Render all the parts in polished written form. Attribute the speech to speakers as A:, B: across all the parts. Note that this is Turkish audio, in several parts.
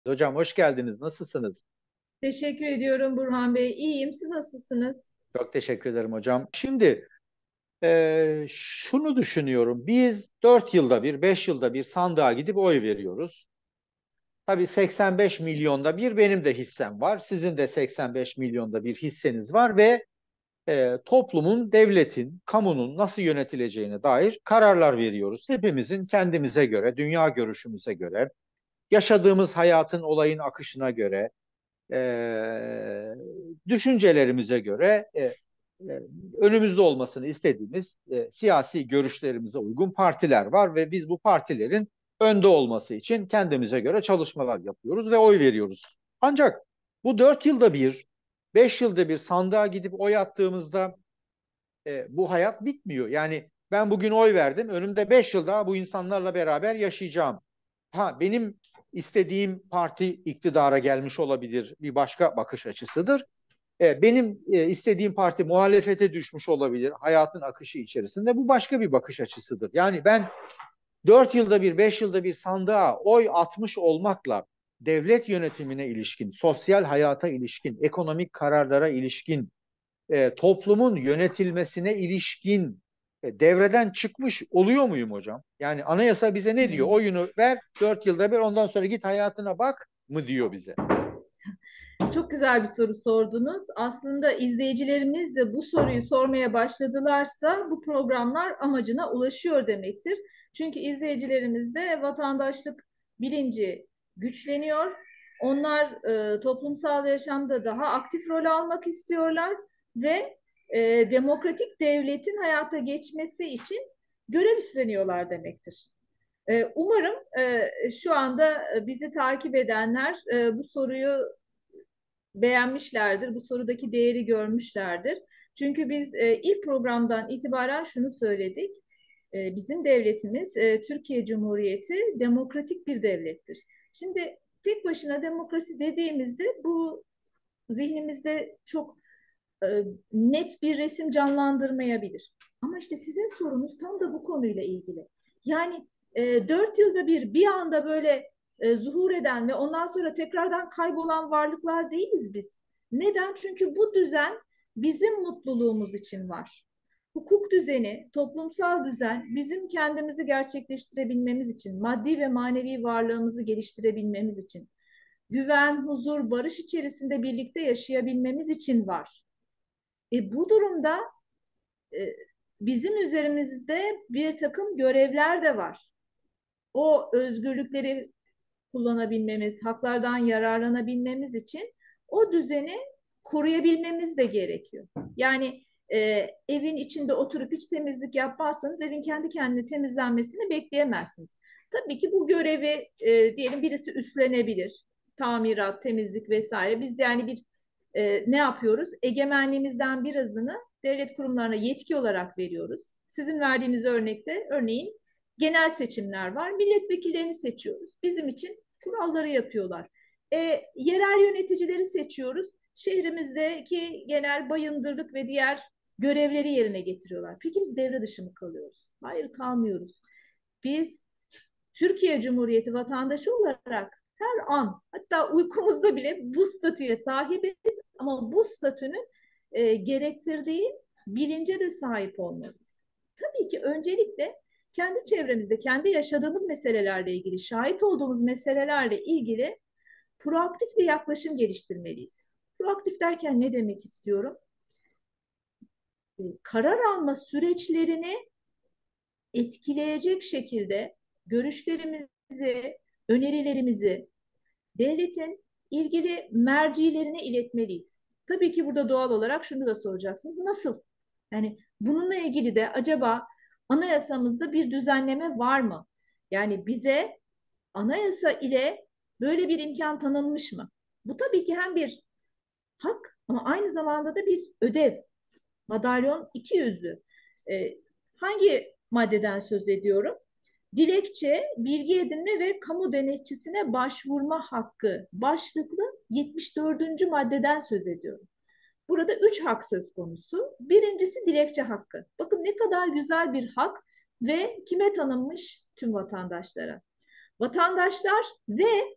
A: Hocam hoş geldiniz. Nasılsınız?
B: Teşekkür ediyorum Burhan Bey. İyiyim. Siz nasılsınız?
A: Çok teşekkür ederim hocam. Şimdi şunu düşünüyorum. Biz 4 yılda bir, 5 yılda bir sandığa gidip oy veriyoruz. Tabii 85 milyonda bir benim de hissem var. Sizin de 85 milyonda bir hisseniz var ve toplumun, devletin, kamunun nasıl yönetileceğine dair kararlar veriyoruz. Hepimizin kendimize göre, dünya görüşümüze göre, yaşadığımız hayatın olayın akışına göre, e, düşüncelerimize göre önümüzde olmasını istediğimiz siyasi görüşlerimize uygun partiler var ve biz bu partilerin önde olması için kendimize göre çalışmalar yapıyoruz ve oy veriyoruz. Ancak bu 4 yılda bir, 5 yılda bir sandığa gidip oy attığımızda bu hayat bitmiyor. Yani ben bugün oy verdim, önümde 5 yıl daha bu insanlarla beraber yaşayacağım. Ha, benim istediğim parti iktidara gelmiş olabilir, bir başka bakış açısıdır. Benim istediğim parti muhalefete düşmüş olabilir hayatın akışı içerisinde. Bu başka bir bakış açısıdır. Yani ben 4 yılda bir, 5 yılda bir sandığa oy atmış olmakla devlet yönetimine ilişkin, sosyal hayata ilişkin, ekonomik kararlara ilişkin, toplumun yönetilmesine ilişkin devreden çıkmış oluyor muyum hocam? Yani anayasa bize ne diyor?
B: Hmm.
A: Oyunu ver 4 yılda bir, ondan sonra git hayatına bak mı diyor bize?
B: Çok güzel bir soru sordunuz. Aslında izleyicilerimiz de bu soruyu sormaya başladılarsa bu programlar amacına ulaşıyor demektir. Çünkü izleyicilerimizde vatandaşlık bilinci güçleniyor. Onlar toplumsal yaşamda daha aktif rol almak istiyorlar ve demokratik devletin hayata geçmesi için görev üstleniyorlar demektir. Umarım şu anda bizi takip edenler bu soruyu beğenmişlerdir, bu sorudaki değeri görmüşlerdir. Çünkü biz ilk programdan itibaren şunu söyledik. Bizim devletimiz Türkiye Cumhuriyeti demokratik bir devlettir. Şimdi tek başına demokrasi dediğimizde bu zihnimizde çok e, net bir resim canlandırmayabilir. Ama işte sizin sorunuz tam da bu konuyla ilgili. Yani 4 yılda bir anda böyle zuhur eden ve ondan sonra tekrardan kaybolan varlıklar değiliz biz. Neden? Çünkü bu düzen bizim mutluluğumuz için var. Hukuk düzeni, toplumsal düzen bizim kendimizi gerçekleştirebilmemiz için, maddi ve manevi varlığımızı geliştirebilmemiz için, güven, huzur, barış içerisinde birlikte yaşayabilmemiz için var. Bu durumda e, bizim üzerimizde bir takım görevler de var. O özgürlükleri kullanabilmemiz, haklardan yararlanabilmemiz için o düzeni koruyabilmemiz de gerekiyor. Yani evin içinde oturup hiç temizlik yapmazsanız evin kendi kendine temizlenmesini bekleyemezsiniz. Tabii ki bu görevi diyelim birisi üstlenebilir. Tamirat, temizlik vesaire. Biz yani ne yapıyoruz? Egemenliğimizden birazını devlet kurumlarına yetki olarak veriyoruz. Sizin verdiğiniz örnekte örneğin genel seçimler var. Milletvekillerini seçiyoruz. Bizim için kuralları yapıyorlar. E, Yerel yöneticileri seçiyoruz. Şehrimizdeki genel bayındırlık ve diğer görevleri yerine getiriyorlar. Peki biz devre dışı mı kalıyoruz? Hayır, kalmıyoruz. Biz Türkiye Cumhuriyeti vatandaşı olarak her an hatta uykumuzda bile bu statüye sahibiz ama bu statünün gerektirdiği bilince de sahip olmalıyız. Tabii ki öncelikle kendi çevremizde, kendi yaşadığımız meselelerle ilgili, şahit olduğumuz meselelerle ilgili proaktif bir yaklaşım geliştirmeliyiz. Proaktif derken ne demek istiyorum? Karar alma süreçlerini etkileyecek şekilde görüşlerimizi, önerilerimizi devletin ilgili mercilerine iletmeliyiz. Tabii ki burada doğal olarak şunu da soracaksınız. Nasıl? Yani bununla ilgili de acaba anayasamızda bir düzenleme var mı? Yani bize anayasa ile böyle bir imkan tanınmış mı? Bu tabii ki hem bir hak ama aynı zamanda da bir ödev. Madalyon iki yüzlü. E, Hangi maddeden söz ediyorum? Dilekçe, bilgi edinme ve kamu denetçisine başvurma hakkı başlıklı 74. maddeden söz ediyorum. Burada üç hak söz konusu. Birincisi dilekçe hakkı. Bakın ne kadar güzel bir hak ve kime tanınmış? Tüm vatandaşlara. Vatandaşlar ve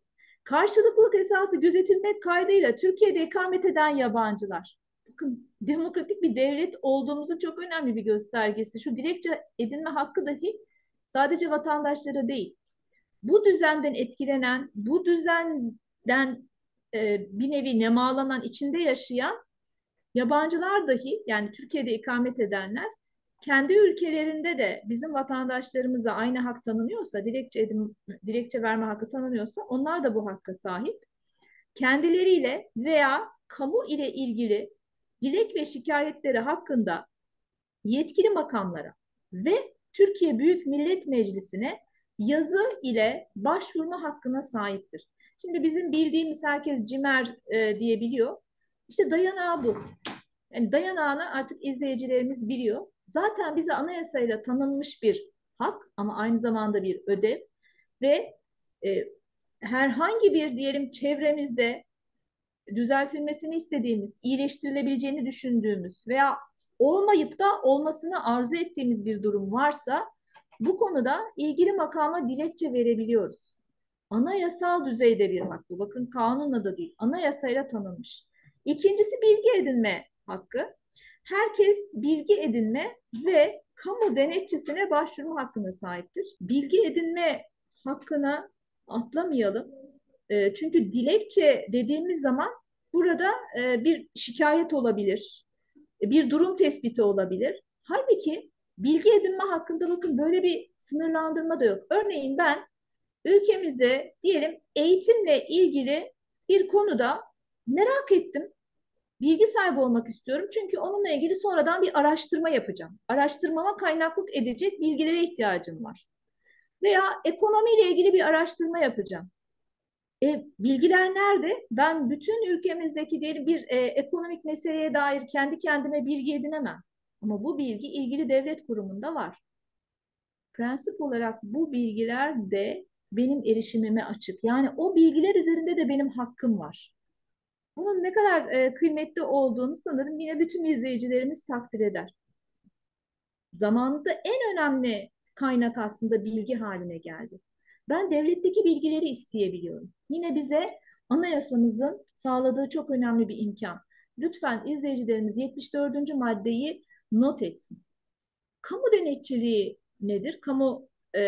B: Karşılıklılık esası gözetilmek kaydıyla Türkiye'de ikamet eden yabancılar. Bakın, demokratik bir devlet olduğumuzun çok önemli bir göstergesi. Şu dilekçe edinme hakkı dahi sadece vatandaşlara değil, bu düzenden etkilenen, bu düzenden bir nevi nemalanan, içinde yaşayan yabancılar dahi, yani Türkiye'de ikamet edenler, kendi ülkelerinde de bizim vatandaşlarımıza aynı hak tanınıyorsa, dilekçe verme hakkı tanınıyorsa, onlar da bu hakka sahip. Kendileriyle veya kamu ile ilgili dilek ve şikayetleri hakkında yetkili makamlara ve Türkiye Büyük Millet Meclisi'ne yazı ile başvurma hakkına sahiptir. Şimdi bizim bildiğimiz, herkes CİMER diye biliyor. İşte dayanağı bu. Yani dayanağını artık izleyicilerimiz biliyor. Zaten bize anayasayla tanınmış bir hak ama aynı zamanda bir ödev ve e, herhangi bir, diyelim, çevremizde düzeltilmesini istediğimiz, iyileştirilebileceğini düşündüğümüz veya olmayıp da olmasını arzu ettiğimiz bir durum varsa bu konuda ilgili makama dilekçe verebiliyoruz. Anayasal düzeyde bir hak bu. Bakın, kanunla da değil, anayasayla tanınmış. İkincisi, bilgi edinme hakkı. Herkes bilgi edinme ve kamu denetçisine başvurma hakkına sahiptir. Bilgi edinme hakkına atlamayalım. Çünkü dilekçe dediğimiz zaman burada bir şikayet olabilir, bir durum tespiti olabilir. Halbuki bilgi edinme hakkında, bakın, böyle bir sınırlandırma da yok. Örneğin ben ülkemizde, diyelim, eğitimle ilgili bir konuda merak ettim. Bilgi sahibi olmak istiyorum. Çünkü onunla ilgili sonradan bir araştırma yapacağım. Araştırmama kaynaklık edecek bilgilere ihtiyacım var. Veya ekonomiyle ilgili bir araştırma yapacağım. Bilgiler nerede? Ben bütün ülkemizdeki, diyelim, bir ekonomik meseleye dair kendi kendime bilgi edinemem. Ama bu bilgi ilgili devlet kurumunda var. Prensip olarak bu bilgiler de benim erişimime açık. Yani o bilgiler üzerinde de benim hakkım var. Bunun ne kadar kıymetli olduğunu sanırım yine bütün izleyicilerimiz takdir eder. Zamanında en önemli kaynak aslında bilgi haline geldi. Ben devletteki bilgileri isteyebiliyorum. Yine bize anayasamızın sağladığı çok önemli bir imkan. Lütfen izleyicilerimiz 74. maddeyi not etsin. Kamu denetçiliği nedir? Kamu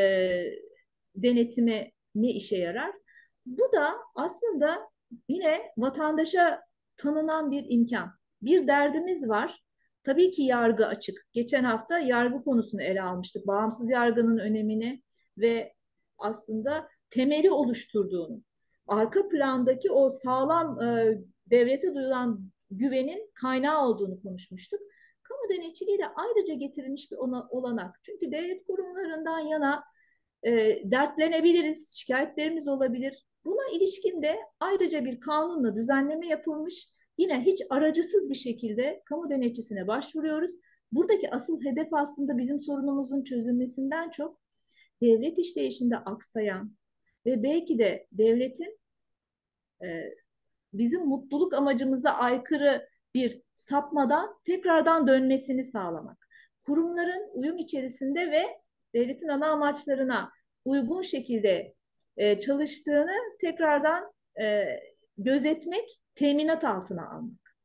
B: denetimi ne işe yarar? Bu da aslında yine vatandaşa tanınan bir imkan. Bir derdimiz var. Tabii ki yargı açık. Geçen hafta yargı konusunu ele almıştık. Bağımsız yargının önemini ve aslında temeli oluşturduğunu, arka plandaki o sağlam devlete duyulan güvenin kaynağı olduğunu konuşmuştuk. Kamu denetçiliği de ayrıca getirilmiş bir olanak. Çünkü devlet kurumlarından yana dertlenebiliriz, şikayetlerimiz olabilir. Buna ilişkin de ayrıca bir kanunla düzenleme yapılmış. Yine hiç aracısız bir şekilde kamu denetçisine başvuruyoruz. Buradaki asıl hedef aslında bizim sorunumuzun çözülmesinden çok devlet işleyişinde aksayan ve belki de devletin e, bizim mutluluk amacımıza aykırı bir sapmadan tekrardan dönmesini sağlamak. Kurumların uyum içerisinde ve devletin ana amaçlarına uygun şekilde çalıştığını tekrardan e, gözetmek, teminat altına almak.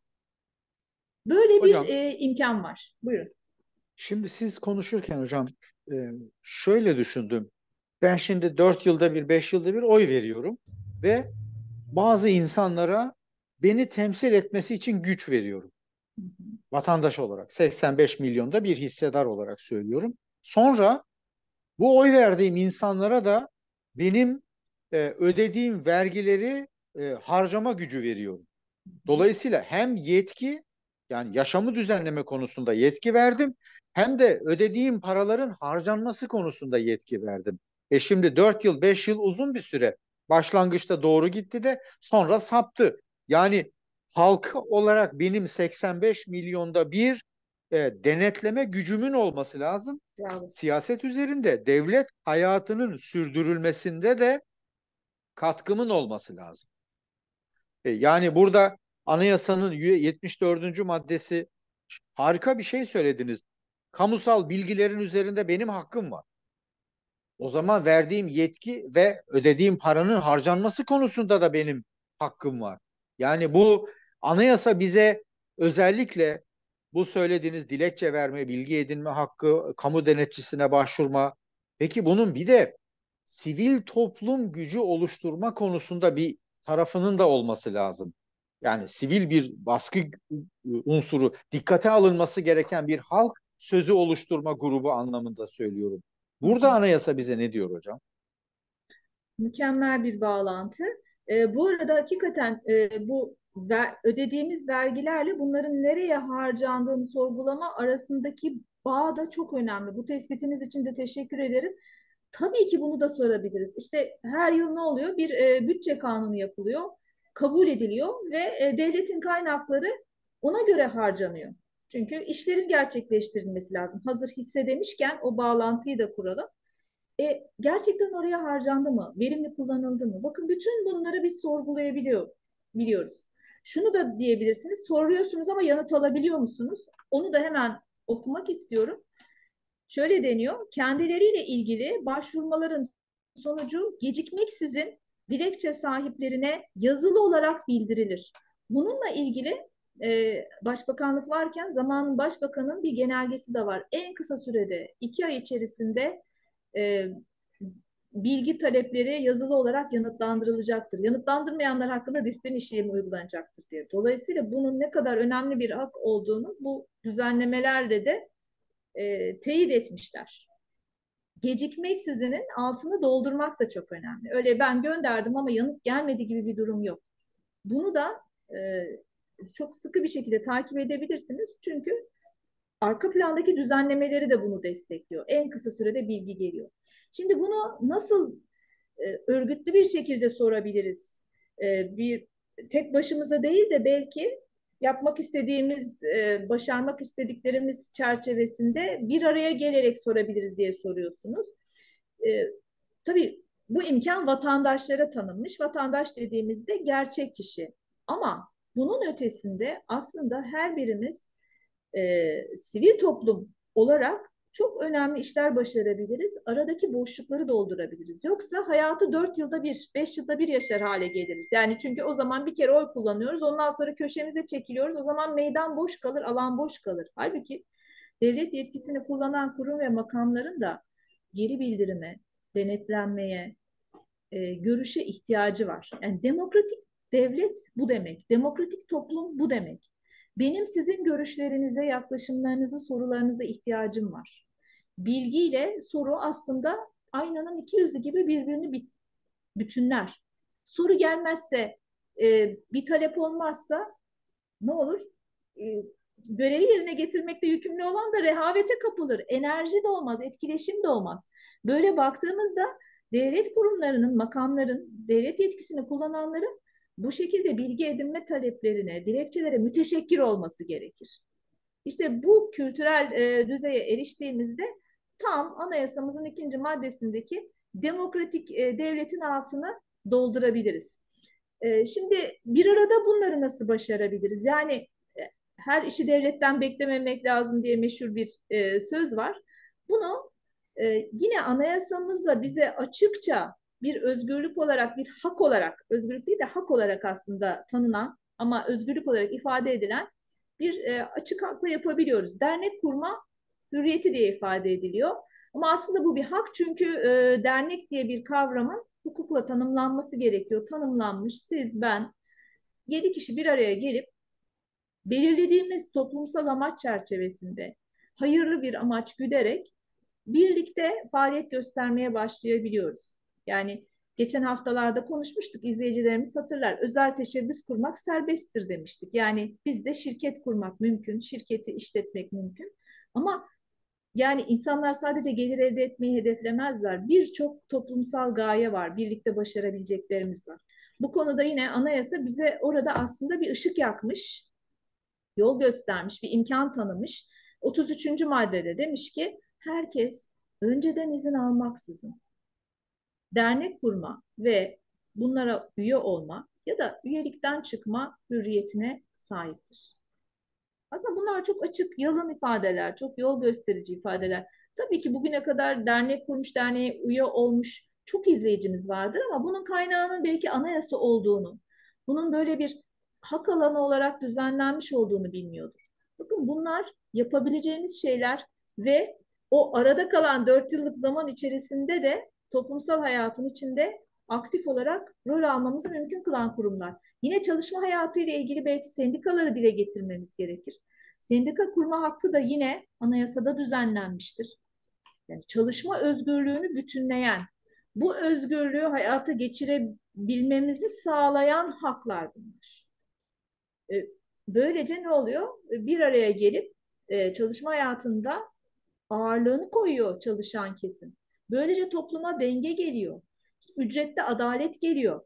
B: Böyle bir
A: Hocam,
B: imkan var. Buyurun.
A: şimdi siz konuşurken hocam şöyle düşündüm. Ben şimdi 4 yılda bir, 5 yılda bir oy veriyorum ve bazı insanlara beni temsil etmesi için güç veriyorum. Vatandaş olarak 85 milyonda bir hissedar olarak söylüyorum. Sonra bu oy verdiğim insanlara da benim ödediğim vergileri harcama gücü veriyorum. Dolayısıyla hem yetki, yani yaşamı düzenleme konusunda yetki verdim, hem de ödediğim paraların harcanması konusunda yetki verdim. Şimdi 4 yıl 5 yıl uzun bir süre. Başlangıçta doğru gitti de sonra saptı. Yani halk olarak benim 85 milyonda bir denetleme gücümün olması lazım.
B: Bravo.
A: Siyaset üzerinde devlet hayatının sürdürülmesinde de katkımın olması lazım. Yani burada anayasanın 74. maddesi, harika bir şey söylediniz. Kamusal bilgilerin üzerinde benim hakkım var. O zaman verdiğim yetki ve ödediğim paranın harcanması konusunda da benim hakkım var. Yani bu anayasa bize özellikle bu söylediğiniz dilekçe verme, bilgi edinme hakkı, kamu denetçisine başvurma. Peki bunun bir de sivil toplum gücü oluşturma konusunda bir tarafının da olması lazım. Yani sivil bir baskı unsuru, dikkate alınması gereken bir halk sözü oluşturma grubu anlamında söylüyorum.
B: Hı
A: Burada
B: hı.
A: anayasa bize ne diyor hocam?
B: Mükemmel bir bağlantı. Bu arada hakikaten bu ödediğimiz vergilerle bunların nereye harcandığını sorgulama arasındaki bağ da çok önemli. Bu tespitiniz için de teşekkür ederim. Tabii ki bunu da sorabiliriz. İşte her yıl ne oluyor? Bir bütçe kanunu yapılıyor, kabul ediliyor ve devletin kaynakları ona göre harcanıyor. Çünkü işlerin gerçekleştirilmesi lazım. Hazır hisse demişken o bağlantıyı da kuralım. Gerçekten oraya harcandı mı? Verimli kullanıldı mı? Bakın bütün bunları biz biliyoruz. Şunu da diyebilirsiniz. Soruyorsunuz ama yanıt alabiliyor musunuz? Onu da hemen okumak istiyorum. Şöyle deniyor. Kendileriyle ilgili başvurmaların sonucu gecikmeksizin dilekçe sahiplerine yazılı olarak bildirilir. Bununla ilgili başbakanlık varken zamanın başbakanın bir genelgesi de var. En kısa sürede 2 ay içerisinde e, bilgi talepleri yazılı olarak yanıtlandırılacaktır. Yanıtlandırmayanlar hakkında disiplin işlemi uygulanacaktır diye. Dolayısıyla bunun ne kadar önemli bir hak olduğunu bu düzenlemelerle de teyit etmişler. Gecikmeksizinin altını doldurmak da çok önemli. Öyle ben gönderdim ama yanıt gelmedi gibi bir durum yok. Bunu da e, çok sıkı bir şekilde takip edebilirsiniz. Çünkü arka plandaki düzenlemeleri de bunu destekliyor. En kısa sürede bilgi geliyor. Şimdi bunu nasıl örgütlü bir şekilde sorabiliriz? Bir tek başımıza değil de belki yapmak istediğimiz, başarmak istediklerimiz çerçevesinde bir araya gelerek sorabiliriz diye soruyorsunuz. E, tabii bu imkan vatandaşlara tanınmış. Vatandaş dediğimizde gerçek kişi. Ama bunun ötesinde aslında her birimiz sivil toplum olarak çok önemli işler başarabiliriz. Aradaki boşlukları doldurabiliriz. Yoksa hayatı 4 yılda bir, 5 yılda bir yaşar hale geliriz. Yani çünkü o zaman bir kere oy kullanıyoruz. Ondan sonra köşemize çekiliyoruz. O zaman meydan boş kalır, alan boş kalır. Halbuki devlet yetkisini kullanan kurum ve makamların da geri bildirime, denetlenmeye, görüşe ihtiyacı var. Yani demokratik devlet bu demek. Demokratik toplum bu demek. Benim sizin görüşlerinize, yaklaşımlarınıza, sorularınıza ihtiyacım var. Bilgiyle soru aslında aynanın iki yüzü gibi birbirini bütünler. Soru gelmezse, bir talep olmazsa ne olur? E, görevi yerine getirmekte yükümlü olan da rehavete kapılır. Enerji de olmaz, etkileşim de olmaz. Böyle baktığımızda devlet kurumlarının, makamların, devlet yetkisini kullananların bu şekilde bilgi edinme taleplerine, dilekçelere müteşekkir olması gerekir. İşte bu kültürel düzeye eriştiğimizde tam anayasamızın 2. maddesindeki demokratik devletin altını doldurabiliriz. Şimdi bir arada bunları nasıl başarabiliriz? Yani her işi devletten beklememek lazım diye meşhur bir söz var. Bunu yine anayasamızla bize açıkça bir özgürlük olarak, bir hak olarak, özgürlük değil de hak olarak aslında tanınan ama özgürlük olarak ifade edilen bir açık hakla yapabiliyoruz. Dernek kurma hürriyeti diye ifade ediliyor. Ama aslında bu bir hak çünkü dernek diye bir kavramın hukukla tanımlanması gerekiyor. Tanımlanmış siz, ben, 7 kişi bir araya gelip belirlediğimiz toplumsal amaç çerçevesinde hayırlı bir amaç güderek birlikte faaliyet göstermeye başlayabiliyoruz. Yani geçen haftalarda konuşmuştuk, izleyicilerimiz hatırlar. Özel teşebbüs kurmak serbesttir demiştik. Yani bizde şirket kurmak mümkün, şirketi işletmek mümkün. Ama yani insanlar sadece gelir elde etmeyi hedeflemezler. Birçok toplumsal gaye var, birlikte başarabileceklerimiz var. Bu konuda yine anayasa bize orada aslında bir ışık yakmış, yol göstermiş, bir imkan tanımış. 33. maddede demiş ki herkes önceden izin almaksızın dernek kurma ve bunlara üye olma ya da üyelikten çıkma hürriyetine sahiptir. Aslında bunlar çok açık, yalın ifadeler, çok yol gösterici ifadeler. Tabii ki bugüne kadar dernek kurmuş, derneğe üye olmuş çok izleyicimiz vardır ama bunun kaynağının belki anayasa olduğunu, bunun böyle bir hak alanı olarak düzenlenmiş olduğunu bilmiyordur. Bakın bunlar yapabileceğimiz şeyler ve o arada kalan 4 yıllık zaman içerisinde de toplumsal hayatın içinde aktif olarak rol almamızı mümkün kılan kurumlar. Yine çalışma hayatı ile ilgili belki sendikaları dile getirmemiz gerekir. Sendika kurma hakkı da yine anayasada düzenlenmiştir. Yani çalışma özgürlüğünü bütünleyen, bu özgürlüğü hayata geçirebilmemizi sağlayan haklar bunlar. E, Böylece ne oluyor? Bir araya gelip çalışma hayatında ağırlığını koyuyor çalışan kesim. Böylece topluma denge geliyor. Ücrette adalet geliyor.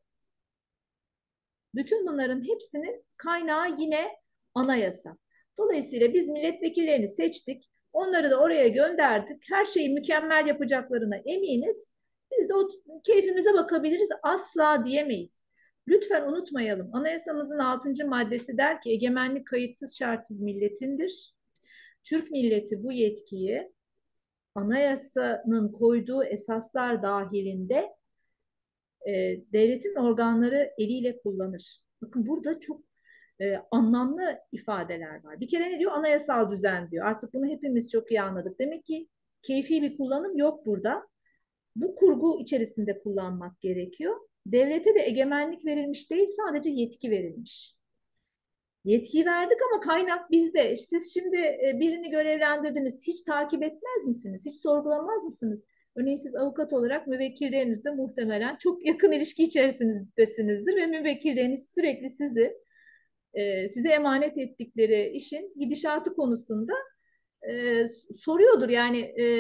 B: Bütün bunların hepsinin kaynağı yine anayasa. Dolayısıyla biz milletvekillerini seçtik. Onları da oraya gönderdik. Her şeyi mükemmel yapacaklarına eminiz. Biz de o keyfimize bakabiliriz. Asla diyemeyiz. Lütfen unutmayalım. Anayasamızın 6. maddesi der ki egemenlik kayıtsız şartsız milletindir. Türk milleti bu yetkiyi anayasanın koyduğu esaslar dahilinde devletin organları eliyle kullanır. Bakın burada çok anlamlı ifadeler var. Bir kere ne diyor? Anayasal düzen diyor. Artık bunu hepimiz çok iyi anladık. Demek ki keyfi bir kullanım yok burada. Bu kurgu içerisinde kullanmak gerekiyor. Devlete de egemenlik verilmiş değil, sadece yetki verilmiş. Yetki verdik ama kaynak bizde. Siz şimdi birini görevlendirdiniz. Hiç takip etmez misiniz? Hiç sorgulamaz mısınız? Örneğin siz avukat olarak müvekkillerinizle muhtemelen çok yakın ilişki içerisindesinizdir ve müvekkilleriniz sürekli size emanet ettikleri işin gidişatı konusunda soruyordur. Yani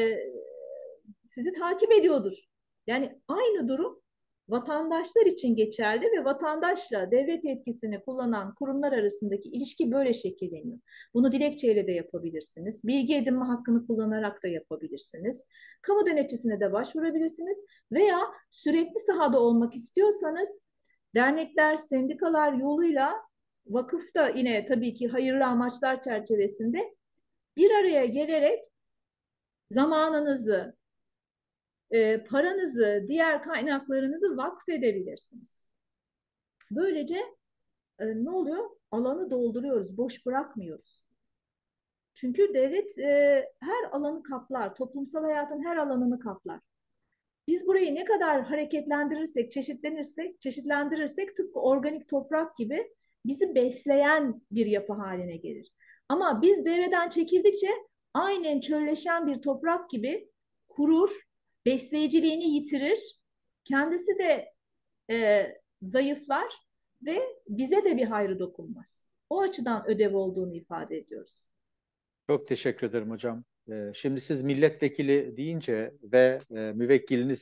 B: sizi takip ediyordur. Yani aynı durum vatandaşlar için geçerli ve vatandaşla devlet yetkisini kullanan kurumlar arasındaki ilişki böyle şekilleniyor. Bunu dilekçeyle de yapabilirsiniz. Bilgi edinme hakkını kullanarak da yapabilirsiniz. Kamu denetçisine de başvurabilirsiniz veya sürekli sahada olmak istiyorsanız dernekler, sendikalar yoluyla vakıf da yine tabii ki hayırlı amaçlar çerçevesinde bir araya gelerek zamanınızı, paranızı, diğer kaynaklarınızı vakfedebilirsiniz. Böylece ne oluyor? Alanı dolduruyoruz, boş bırakmıyoruz. Çünkü devlet her alanı kaplar, toplumsal hayatın her alanını kaplar. Biz burayı ne kadar hareketlendirirsek, çeşitlendirirsek tıpkı organik toprak gibi bizi besleyen bir yapı haline gelir. Ama biz devreden çekildikçe aynen çölleşen bir toprak gibi kurur, besleyiciliğini yitirir, kendisi de zayıflar ve bize de bir hayrı dokunmaz. O açıdan ödev olduğunu ifade ediyoruz.
A: Çok teşekkür ederim hocam. Şimdi siz milletvekili deyince ve müvekkiliniz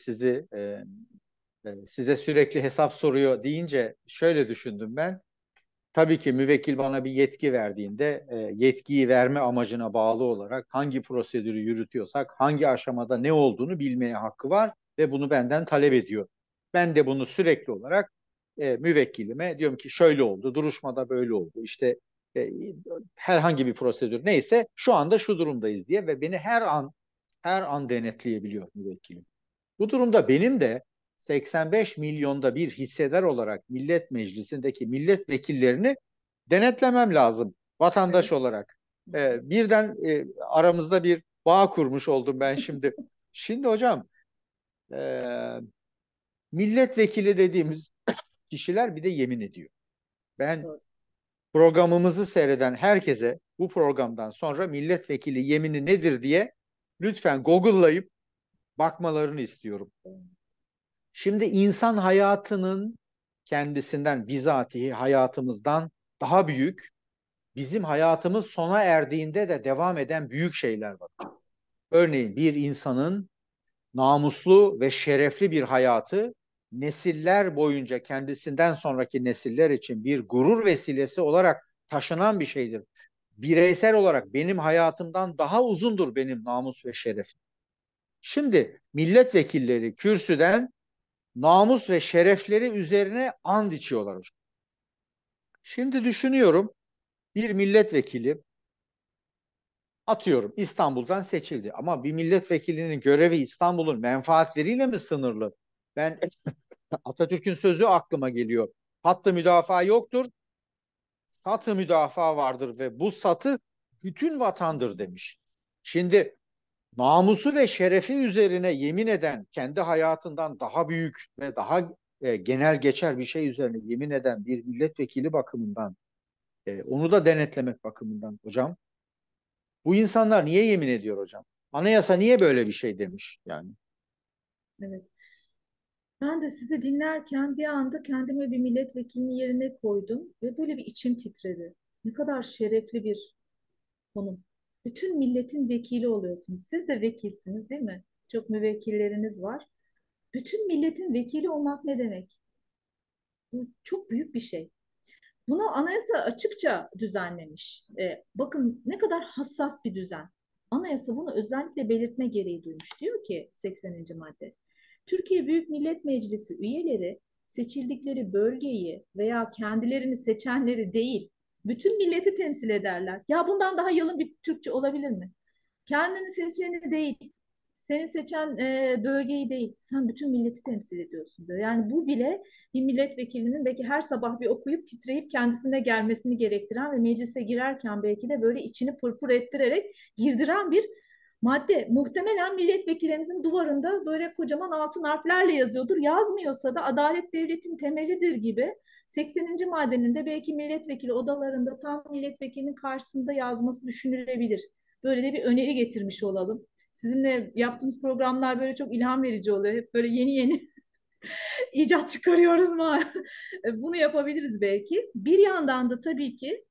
A: size sürekli hesap soruyor deyince şöyle düşündüm ben. Tabii ki müvekkil bana bir yetki verdiğinde yetkiyi verme amacına bağlı olarak hangi prosedürü yürütüyorsak hangi aşamada ne olduğunu bilmeye hakkı var ve bunu benden talep ediyor. Ben de bunu sürekli olarak müvekkilime diyorum ki şöyle oldu, duruşmada böyle oldu. İşte e, herhangi bir prosedür neyse şu anda şu durumdayız diye ve beni her an denetleyebiliyor müvekkilim. Bu durumda benim de 85 milyonda bir hissedar olarak Millet Meclisi'ndeki milletvekillerini denetlemem lazım vatandaş
B: Evet.
A: olarak. Birden aramızda bir bağ kurmuş oldum ben şimdi. Şimdi hocam e, milletvekili dediğimiz kişiler bir de yemin ediyor. Ben
B: Doğru.
A: programımızı seyreden herkese bu programdan sonra milletvekili yemini nedir diye lütfen Google'layıp bakmalarını istiyorum. Şimdi insan hayatının kendisinden, bizatihi hayatımızdan daha büyük, bizim hayatımız sona erdiğinde de devam eden büyük şeyler var. Örneğin bir insanın namuslu ve şerefli bir hayatı nesiller boyunca kendisinden sonraki nesiller için bir gurur vesilesi olarak taşınan bir şeydir. Bireysel olarak benim hayatımdan daha uzundur benim namus ve şerefim. Şimdi milletvekilleri kürsüden namus ve şerefleri üzerine and içiyorlar hocam. Şimdi düşünüyorum bir milletvekili Atıyorum İstanbul'dan seçildi. Ama bir milletvekilinin görevi İstanbul'un menfaatleriyle mi sınırlı? Ben Atatürk'ün sözü aklıma geliyor. Hattı müdafaa yoktur, satı müdafaa vardır ve bu satı bütün vatandır demiş. Şimdi namusu ve şerefi üzerine yemin eden, kendi hayatından daha büyük ve daha genel geçer bir şey üzerine yemin eden bir milletvekili bakımından, onu da denetlemek bakımından hocam, bu insanlar niye yemin ediyor hocam? Anayasa niye böyle bir şey demiş yani?
B: Evet. Ben de sizi dinlerken bir anda kendimi bir milletvekilinin yerine koydum ve böyle bir içim titredi. Ne kadar şerefli bir konum. Bütün milletin vekili oluyorsunuz. Siz de vekilsiniz değil mi? Çok müvekkilleriniz var. Bütün milletin vekili olmak ne demek? Bu çok büyük bir şey. Bunu anayasa açıkça düzenlemiş. Bakın ne kadar hassas bir düzen. Anayasa bunu özellikle belirtme gereği duymuş. Diyor ki 80. madde. Türkiye Büyük Millet Meclisi üyeleri seçildikleri bölgeyi veya kendilerini seçenleri değil, bütün milleti temsil ederler. Ya bundan daha yalın bir Türkçe olabilir mi? Kendini seçeni değil, seni seçen bölgeyi değil, sen bütün milleti temsil ediyorsun diyor. Yani bu bile bir milletvekilinin belki her sabah bir okuyup titreyip kendisine gelmesini gerektiren ve meclise girerken belki de böyle içini pırpır ettirerek girdiren bir madde. Muhtemelen milletvekillerimizin duvarında böyle kocaman altın harflerle yazıyordur. Yazmıyorsa da adalet devletin temelidir gibi 80. maddenin de belki milletvekili odalarında tam milletvekilinin karşısında yazması düşünülebilir. Böyle de bir öneri getirmiş olalım. Sizinle yaptığımız programlar böyle çok ilham verici oluyor. Hep böyle yeni yeni icat çıkarıyoruz mu? Bunu yapabiliriz belki. Bir yandan da tabii ki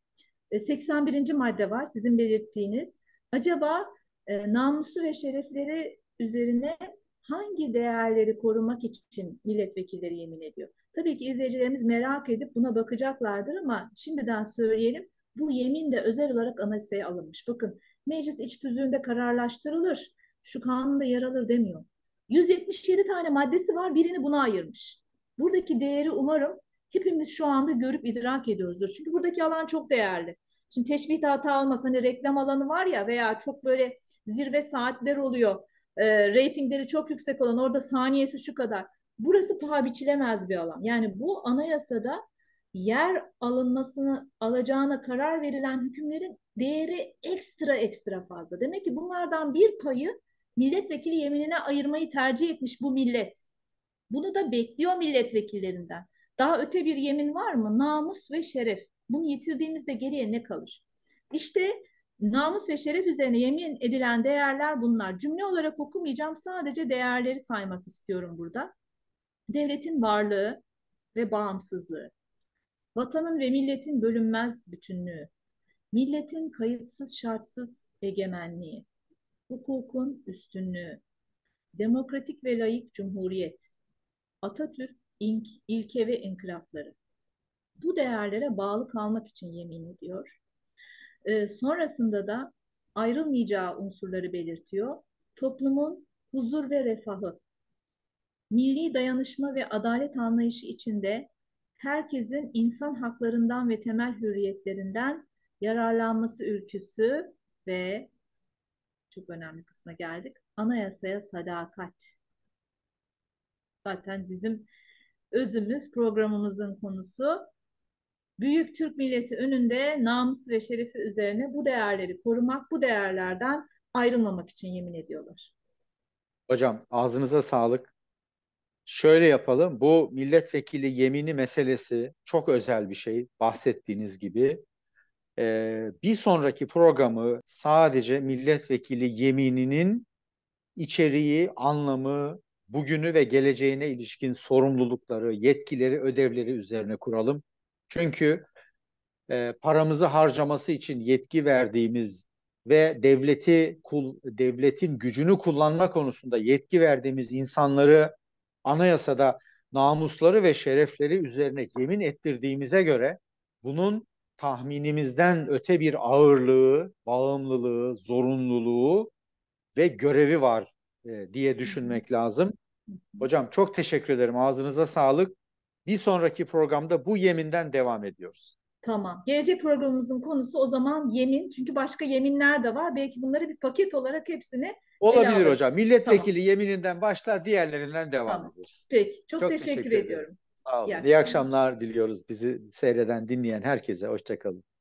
B: 81. madde var sizin belirttiğiniz. Acaba namusu ve şerefleri üzerine hangi değerleri korumak için milletvekilleri yemin ediyor? Tabii ki izleyicilerimiz merak edip buna bakacaklardır ama şimdiden söyleyelim. Bu yemin de özel olarak anayasaya alınmış. Bakın meclis iç tüzüğünde kararlaştırılır. Şu kanunda yer alır demiyor. 177 tane maddesi var, birini buna ayırmış. Buradaki değeri umarım hepimiz şu anda görüp idrak ediyoruzdur. Çünkü buradaki alan çok değerli. Şimdi teşbihte hata olmaz. Hani reklam alanı var ya veya çok böyle zirve saatler oluyor. Reytingleri çok yüksek olan orada saniyesi şu kadar. Burası paha biçilemez bir alan. Yani bu anayasada yer alınmasını alacağına karar verilen hükümlerin değeri ekstra ekstra fazla. Demek ki bunlardan bir payı milletvekili yeminine ayırmayı tercih etmiş bu millet. Bunu da bekliyor milletvekillerinden. Daha öte bir yemin var mı? Namus ve şeref. Bunu yitirdiğimizde geriye ne kalır? İşte namus ve şeref üzerine yemin edilen değerler bunlar. Cümle olarak okumayacağım. Sadece değerleri saymak istiyorum burada. Devletin varlığı ve bağımsızlığı. Vatanın ve milletin bölünmez bütünlüğü. Milletin kayıtsız şartsız egemenliği. Hukukun üstünlüğü. Demokratik ve layık cumhuriyet. Atatürk ilke ve inkılapları. Bu değerlere bağlı kalmak için yemin ediyor. Sonrasında da ayrılmayacağı unsurları belirtiyor. Toplumun huzur ve refahı, milli dayanışma ve adalet anlayışı içinde herkesin insan haklarından ve temel hürriyetlerinden yararlanması ülküsü ve çok önemli kısma geldik. Anayasaya sadakat. Zaten bizim özümüz, programımızın konusu. Büyük Türk milleti önünde namus ve şerefi üzerine bu değerleri korumak, bu değerlerden ayrılmamak için yemin ediyorlar.
A: Hocam ağzınıza sağlık. Şöyle yapalım. Bu milletvekili yemini meselesi çok özel bir şey. Bahsettiğiniz gibi. Bir sonraki programı sadece milletvekili yemininin içeriği, anlamı, bugünü ve geleceğine ilişkin sorumlulukları, yetkileri, ödevleri üzerine kuralım. Çünkü paramızı harcaması için yetki verdiğimiz ve devletin gücünü kullanma konusunda yetki verdiğimiz insanları anayasada namusları ve şerefleri üzerine yemin ettirdiğimize göre bunun tahminimizden öte bir ağırlığı, bağımlılığı, zorunluluğu ve görevi var diye düşünmek lazım. Hocam çok teşekkür ederim. Ağzınıza sağlık. Bir sonraki programda bu yeminden devam ediyoruz.
B: Tamam. Gelecek programımızın konusu o zaman yemin. Çünkü başka yeminler de var. Belki bunları bir paket olarak hepsini ele
A: Olabilir hocam.
B: alırız. Tamam.
A: Milletvekili yemininden başlar, diğerlerinden devam
B: Tamam.
A: ederiz.
B: Peki. Çok
A: Çok
B: teşekkür
A: teşekkür ederim.
B: ediyorum.
A: Sağ
B: İyi
A: olun. İyi
B: akşamlar.
A: akşamlar diliyoruz bizi seyreden, dinleyen herkese. Hoşça kalın.